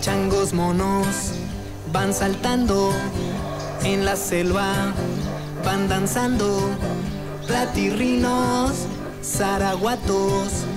Changos monos van saltando en la selva, van danzando. Platirrinos, zaraguatos